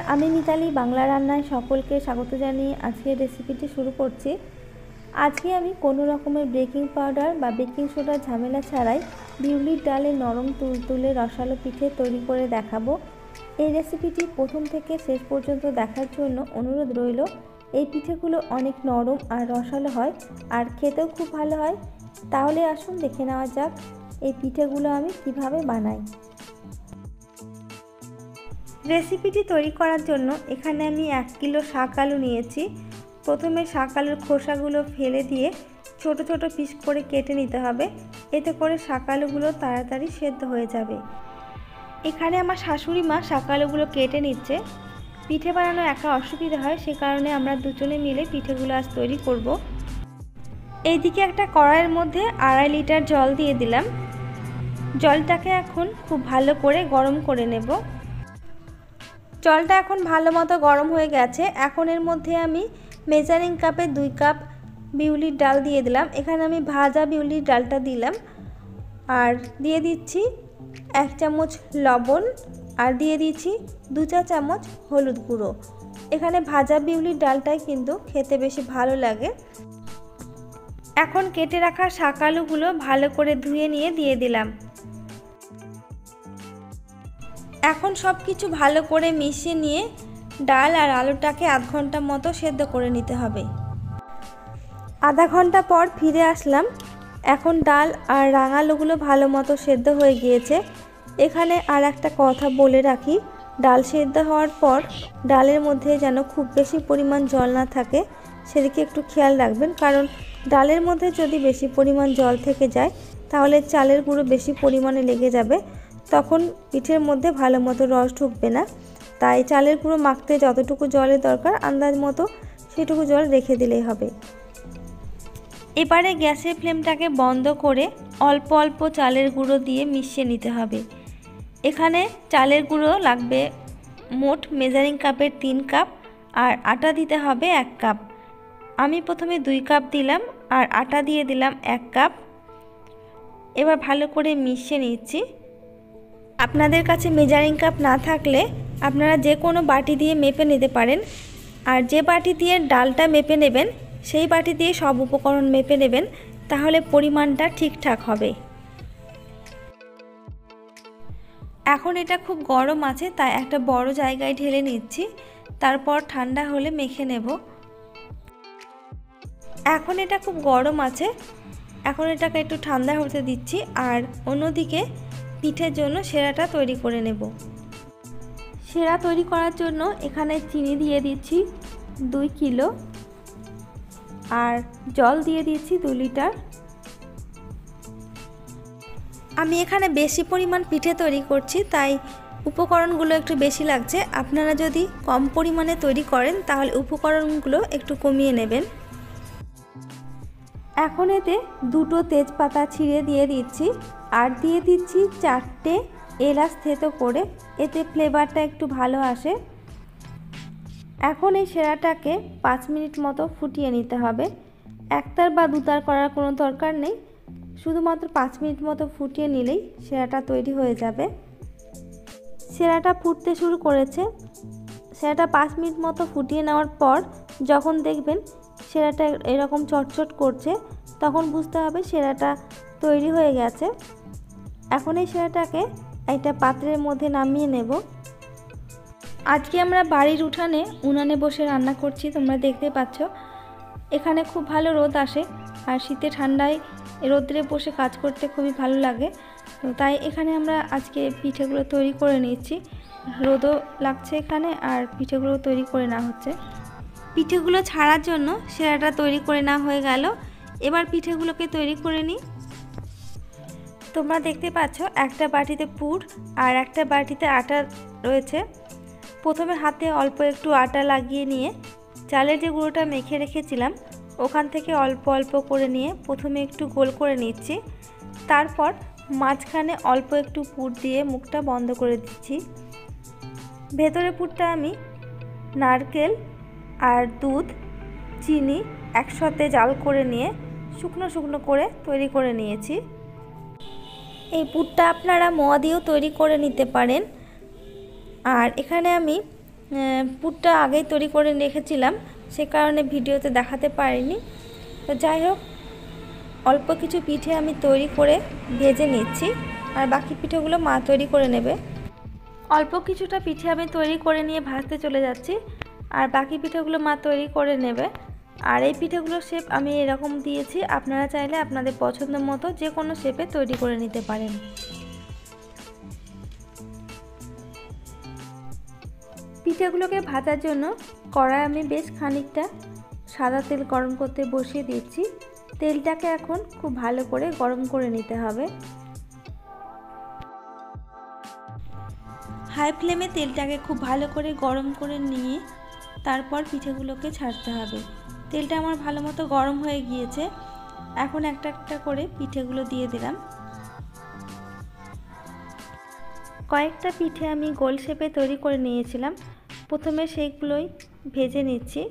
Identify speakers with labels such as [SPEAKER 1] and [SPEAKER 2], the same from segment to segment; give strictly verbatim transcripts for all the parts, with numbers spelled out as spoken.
[SPEAKER 1] আমি মিতালি বাংলা রান্নায় সকলকে স্বাগত জানিয়ে আজকের রেসিপিটি শুরু করছি। আজকে আমি কোনো রকমের বেকিং পাউডার বা বেকিং সোডার ঝামেলা ছাড়াই বিউলির ডালের নরম তুলতুলে রসালো পিঠে তৈরি করে দেখাবো। এই রেসিপিটি প্রথম থেকে শেষ পর্যন্ত দেখার জন্য অনুরোধ রইল। এই পিঠেগুলো অনেক নরম আর রসালো হয় আর খেতেও খুব ভালো হয়। তাহলে আসুন দেখে নেওয়া যাক এই পিঠেগুলো আমি কিভাবে বানাই। রেসিপিটি তৈরি করার জন্য এখানে আমি এক কিলো শাক আলু নিয়েছি। প্রথমে শাক আলুর খোসাগুলো ফেলে দিয়ে ছোট ছোট পিস করে কেটে নিতে হবে, এতে করে শাক আলুগুলো তাড়াতাড়ি সেদ্ধ হয়ে যাবে। এখানে আমার শাশুড়ি মা শাক আলুগুলো কেটে নিচ্ছে। পিঠে বানানো একা অসুবিধা হয়, সে কারণে আমরা দুজনে মিলে পিঠেগুলো আজ তৈরি করব। এইদিকে একটা কড়াইয়ের মধ্যে আড়াই লিটার জল দিয়ে দিলাম। জলটাকে এখন খুব ভালো করে গরম করে নেব। জলটা এখন ভালো মতো গরম হয়ে গেছে। এখন এর মধ্যে আমি মেজারিং কাপে দুই কাপ বিউলির ডাল দিয়ে দিলাম। এখানে আমি ভাজা বিউলির ডালটা দিলাম আর দিয়ে দিচ্ছি এক চামচ লবণ আর দিয়ে দিচ্ছি দু চা চামচ হলুদ গুঁড়ো। এখানে ভাজা বিউলির ডালটাই কিন্তু খেতে বেশি ভালো লাগে। এখন কেটে রাখা শাক আলুগুলো ভালো করে ধুয়ে নিয়ে দিয়ে দিলাম। এখন সব কিছু ভালো করে মিশিয়ে নিয়ে ডাল আর আলুটাকে আধ ঘন্টা মতো সেদ্ধ করে নিতে হবে। আধা ঘন্টা পর ফিরে আসলাম। এখন ডাল আর রাঙালুগুলো ভালো মতো সেদ্ধ হয়ে গিয়েছে। এখানে আর একটা কথা বলে রাখি, ডাল সেদ্ধ হওয়ার পর ডালের মধ্যে যেন খুব বেশি পরিমাণ জল না থাকে, সেদিকে একটু খেয়াল রাখবেন। কারণ ডালের মধ্যে যদি বেশি পরিমাণ জল থেকে যায় তাহলে চালের গুঁড়ো বেশি পরিমাণে লেগে যাবে, তখন পিঠের মধ্যে ভালো মতো রস ঢুকবে না। তাই চালের গুঁড়ো মাখতে যতটুকু জলের দরকার আন্দাজ মতো সেটুকু জল রেখে দিলেই হবে। এবারে গ্যাসের ফ্লেমটাকে বন্ধ করে অল্প অল্প চালের গুঁড়ো দিয়ে মিশিয়ে নিতে হবে। এখানে চালের গুঁড়ো লাগবে মোট মেজারিং কাপের তিন কাপ আর আটা দিতে হবে এক কাপ। আমি প্রথমে দুই কাপ দিলাম আর আটা দিয়ে দিলাম এক কাপ। এবার ভালো করে মিশিয়ে নিচ্ছি। আপনাদের কাছে মেজারিং কাপ না থাকলে আপনারা যে কোনো বাটি দিয়ে মেপে নিতে পারেন। আর যে বাটি দিয়ে ডালটা মেপে নেবেন সেই বাটি দিয়ে সব উপকরণ মেপে নেবেন, তাহলে পরিমাণটা ঠিকঠাক হবে। এখন এটা খুব গরম আছে, তাই একটা বড় জায়গায় ঢেলে নিচ্ছি, তারপর ঠান্ডা হলে মেখে নেব। এখন এটা খুব গরম আছে, এখন এটাকে একটু ঠান্ডা হতে দিচ্ছি। আর অন্যদিকে পিঠের জন্য সেরাটা তৈরি করে নেব। সেরা তৈরি করার জন্য এখানে চিনি দিয়ে দিচ্ছি দুই কিলো আর জল দিয়ে দিচ্ছি দু লিটার। আমি এখানে বেশি পরিমাণ পিঠে তৈরি করছি, তাই উপকরণগুলো একটু বেশি লাগছে। আপনারা যদি কম পরিমাণে তৈরি করেন তাহলে উপকরণগুলো একটু কমিয়ে নেবেন। এখন এতে দুটো তেজপাতা ছিঁড়ে দিয়ে দিচ্ছি আর দিয়ে দিচ্ছি চারটে এলাচ থেতো করে, এতে ফ্লেভারটা একটু ভালো আসে। এখন এই সেরাটাকে পাঁচ মিনিট মতো ফুটিয়ে নিতে হবে। একতার বা দুতার করার কোনো দরকার নেই, শুধুমাত্র পাঁচ মিনিট মতো ফুটিয়ে নিলেই সেরাটা তৈরি হয়ে যাবে। সেরাটা ফুটতে শুরু করেছে। সেরাটা পাঁচ মিনিট মতো ফুটিয়ে নেওয়ার পর যখন দেখবেন সেরাটা এরকম চটচট করছে, তখন বুঝতে হবে সেরাটা তৈরি হয়ে গেছে। এখন এই সেরাটাকে একটা পাত্রের মধ্যে নামিয়ে নেব। আজকে আমরা বাড়ির উঠানে উনানে বসে রান্না করছি, তোমরা দেখতে পাচ্ছ। এখানে খুব ভালো রোদ আসে আর শীতে ঠান্ডায় রোদ্রে বসে কাজ করতে খুবই ভালো লাগে, তো তাই এখানে আমরা আজকে পিঠেগুলো তৈরি করে নিচ্ছি। রোদও লাগছে এখানে আর পিঠেগুলো তৈরি করে নেওয়া হচ্ছে। পিঠেগুলো ছাড়ার জন্য সেরাটা তৈরি করে নেওয়া হয়ে গেল। এবার পিঠেগুলোকে তৈরি করে নিই। তোমরা দেখতে পাচ্ছ একটা বাটিতে পুর আর একটা বাটিতে আটা রয়েছে। প্রথমে হাতে অল্প একটু আটা লাগিয়ে নিয়ে চালের যে গুঁড়োটা মেখে রেখেছিলাম ওখান থেকে অল্প অল্প করে নিয়ে প্রথমে একটু গোল করে নিচ্ছি। তারপর মাঝখানে অল্প একটু পুর দিয়ে মুখটা বন্ধ করে দিচ্ছি। ভেতরে পুরটা আমি নারকেল আর দুধ চিনি একসাথে জাল করে নিয়ে শুকনো শুকনো করে তৈরি করে নিয়েছি। এই পুরটা আপনারা মোয়া দিয়েও তৈরি করে নিতে পারেন। আর এখানে আমি পুরটা আগেই তৈরি করে রেখেছিলাম, সে কারণে ভিডিওতে দেখাতে পারিনি। তো যাই হোক, অল্প কিছু পিঠে আমি তৈরি করে ভেজে নিচ্ছি, আর বাকি পিঠেগুলো মা তৈরি করে নেবে। অল্প কিছুটা পিঠে আমি তৈরি করে নিয়ে ভাজতে চলে যাচ্ছি, আর বাকি পিঠেগুলো মা তৈরি করে নেবে। আর এই পিঠেগুলোর শেপ আমি এরকম দিয়েছি, আপনারা চাইলে আপনাদের পছন্দ মতো যে কোনো শেপে তৈরি করে নিতে পারেন। পিঠেগুলোকে ভাজার জন্য কড়াই আমি বেশ খানিকটা সাদা তেল গরম করতে বসিয়ে দিচ্ছি। তেলটাকে এখন খুব ভালো করে গরম করে নিতে হবে। হাই ফ্লেমে তেলটাকে খুব ভালো করে গরম করে নিয়ে তারপর পিঠেগুলোকে ছাড়তে হবে। তেলটা আমার ভালো মতো গরম হয়ে গিয়েছে, এখন একটা একটা করে পিঠেগুলো দিয়ে দিলাম। কয়েকটা পিঠে আমি গোল শেপে তৈরি করে নিয়েছিলাম, প্রথমে সেইগুলোই ভেজে নিচ্ছি।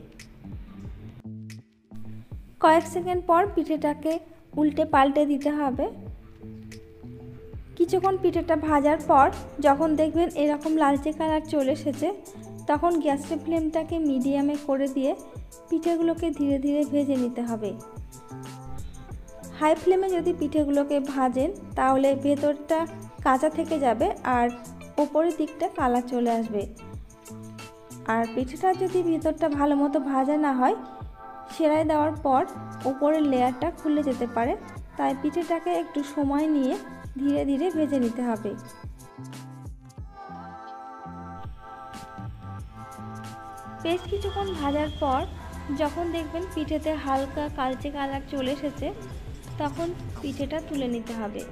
[SPEAKER 1] কয়েক সেকেন্ড পর পিঠেটাকে উল্টে পাল্টে দিতে হবে। কিছুক্ষণ পিঠেটা ভাজার পর যখন দেখবেন এরকম লালচে কালার চলে এসেছে, তখন গ্যাসের ফ্লেমটাকে মিডিয়ামে করে দিয়ে পিঠেগুলোকে ধীরে ধীরে ভেজে নিতে হবে। হাই ফ্লেমে যদি পিঠেগুলোকে ভাজেন তাহলে ভেতরটা কাঁচা থেকে যাবে আর উপরের দিকটা কালার চলে আসবে। আর পিঠেটা যদি ভেতরটা ভালো মতো ভাজা না হয়, সেলাই দেওয়ার পর উপরের লেয়ারটা খুলে যেতে পারে, তাই পিঠেটাকে একটু সময় নিয়ে ধীরে ধীরে ভেজে নিতে হবে। বেশ কিছুক্ষণ ভাজার পর যখন দেখবেন পিঠেতে হালকা কালচে কালার চলে এসেছে, তখন পিঠেটা তুলে নিতে হবে।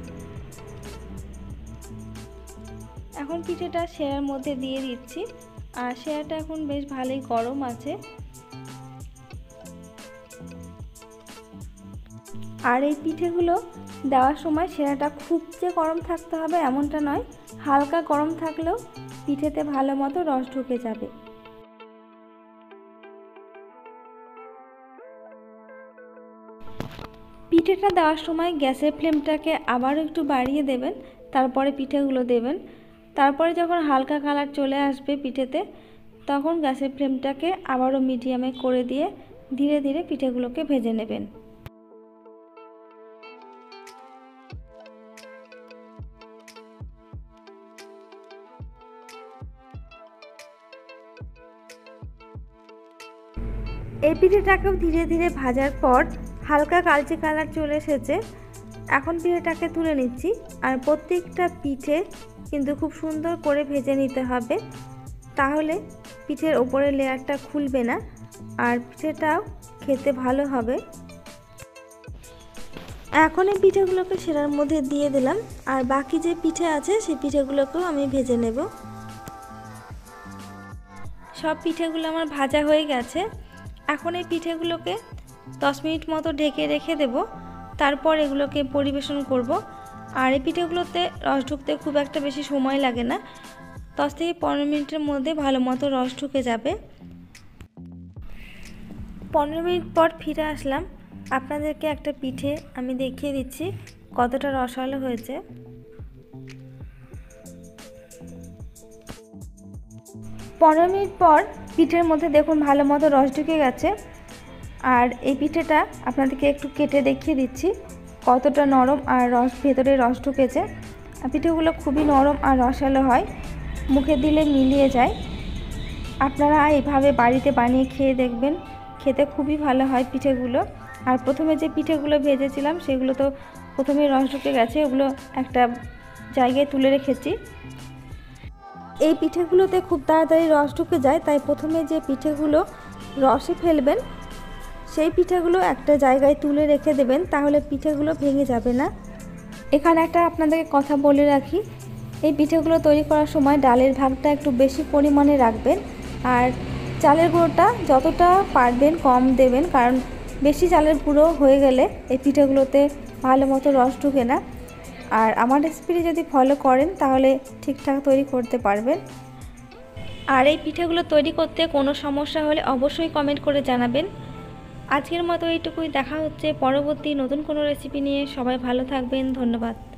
[SPEAKER 1] এখন পিঠেটা সেরার মধ্যে দিয়ে দিচ্ছি, আর সেরাটা এখন বেশ ভালোই গরম আছে। আর এই পিঠেগুলো দেওয়ার সময় সেরাটা খুব যে গরম থাকতে হবে এমনটা নয়, হালকা গরম থাকলেও পিঠেতে ভালো মতো রস ঢুকে যাবে। পিঠেটা দেওয়ার সময় গ্যাসের ফ্লেমটাকে আবারও একটু বাড়িয়ে দেবেন, তারপরে পিঠেগুলো দেবেন। তারপরে যখন হালকা কালার চলে আসবে পিঠেতে, তখন গ্যাসের ফ্লেমটাকে আবারও মিডিয়ামে করে দিয়ে ধীরে ধীরে পিঠেগুলোকে ভেজে নেবেন। এই পিঠেটাকেও ধীরে ধীরে ভাজার পর হালকা কালচে কালার চলে এসেছে, এখন পিঠেটাকে তুলে নিচ্ছি। আর প্রত্যেকটা পিঠে কিন্তু খুব সুন্দর করে ভেজে নিতে হবে, তাহলে পিঠের ওপরের লেয়ারটা খুলবে না আর পিঠেটাও খেতে ভালো হবে। এখন এই পিঠেগুলোকে সেরার মধ্যে দিয়ে দিলাম, আর বাকি যে পিঠে আছে সেই পিঠেগুলোকেও আমি ভেজে নেব। সব পিঠেগুলো আমার ভাজা হয়ে গেছে। এখন এই পিঠেগুলোকে দশ মিনিট মতো ঢেকে রেখে দেব, তারপর এগুলোকে পরিবেশন করব। আর এই পিঠেগুলোতে রস ঢুকতে খুব একটা বেশি সময় লাগে না, দশ থেকে পনেরো মিনিটের মধ্যে ভালো মতো রস ঢুকে যাবে। পনেরো মিনিট পর ফিরে আসলাম, আপনাদেরকে একটা পিঠে আমি দেখিয়ে দিচ্ছি কতটা রসালো হয়েছে। পনেরো মিনিট পর পিঠের মধ্যে দেখুন ভালো মতো রস ঢুকে গেছে। আর এই পিঠেটা আপনাদেরকে একটু কেটে দেখিয়ে দিচ্ছি কতটা নরম আর রস ভেতরে রস ঢুকেছে। আর পিঠেগুলো খুবই নরম আর রসালো হয়, মুখে দিলে মিলিয়ে যায়। আপনারা এইভাবে বাড়িতে বানিয়ে খেয়ে দেখবেন, খেতে খুবই ভালো হয় পিঠেগুলো। আর প্রথমে যে পিঠেগুলো ভেজেছিলাম সেগুলো তো প্রথমে রস ঢুকে গেছে, ওগুলো একটা জায়গায় তুলে রেখেছি। এই পিঠেগুলোতে খুব তাড়াতাড়ি রস ঢুকে যায়, তাই প্রথমে যে পিঠেগুলো রসে ফেলবেন সেই পিঠেগুলো একটা জায়গায় তুলে রেখে দেবেন, তাহলে পিঠেগুলো ভেঙে যাবে না। এখানে একটা আপনাদেরকে কথা বলে রাখি, এই পিঠেগুলো তৈরি করার সময় ডালের ভাগটা একটু বেশি পরিমাণে রাখবেন, আর চালের গুঁড়োটা যতটা পারবেন কম দেবেন, কারণ বেশি চালের গুঁড়ো হয়ে গেলে এই পিঠেগুলোতে ভালো মতো রস ঢুকে না। আর আমার রেসিপিটি যদি ফলো করেন তাহলে ঠিকঠাক তৈরি করতে পারবেন। আর এই পিঠেগুলো তৈরি করতে কোনো সমস্যা হলে অবশ্যই কমেন্ট করে জানাবেন। আজকের মতো এইটুকুই, দেখা হচ্ছে পরবর্তী নতুন কোনো রেসিপি নিয়ে। সবাই ভালো থাকবেন, ধন্যবাদ।